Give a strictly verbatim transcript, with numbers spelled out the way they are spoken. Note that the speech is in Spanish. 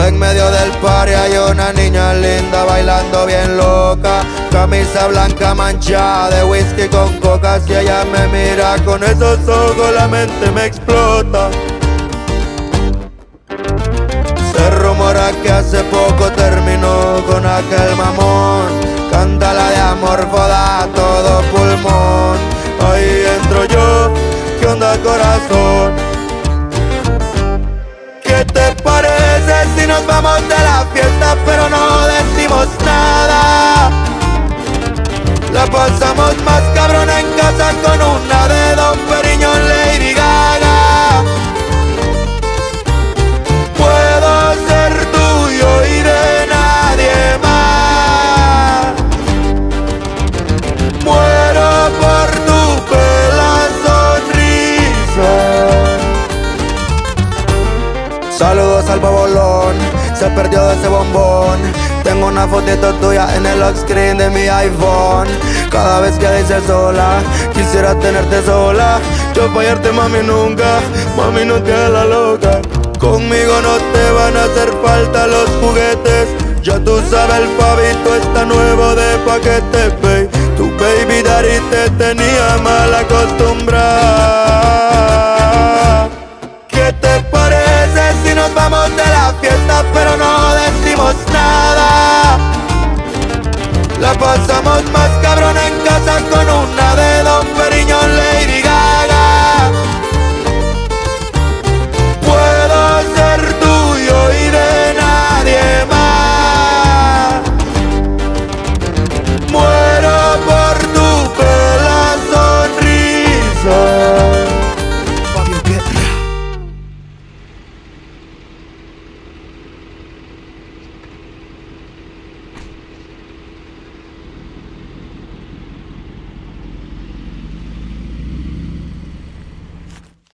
En medio del party hay una niña linda bailando bien loca. Camisa blanca manchada de whisky con coca. Si ella me mira con esos ojos la mente me explota. Se rumora que hace poco terminó con aquel mamón. Canta la de amor, foda a todo pulmón. Ahí entro yo, ¿qué onda corazón? ¿Qué te parece si nos vamos de la fiesta pero no decimos nada? La pasamos más cabrón en casa con una de Don Periñón, Lady Gaga. Puedo ser tuyo y de nadie más. Muero por tu bella sonrisa. Saludos al bobolón, se perdió de ese bombón. Tengo una fotito tuya en el lock screen de mi iPhone. Cada vez que dices sola, quisiera tenerte sola. Yo fallarte mami nunca, mami no te hagas la loca. Conmigo no te van a hacer falta los juguetes. Ya tú sabes el pavito está nuevo de paquete, babe. Tu baby daddy te tenía mal acostumbrado.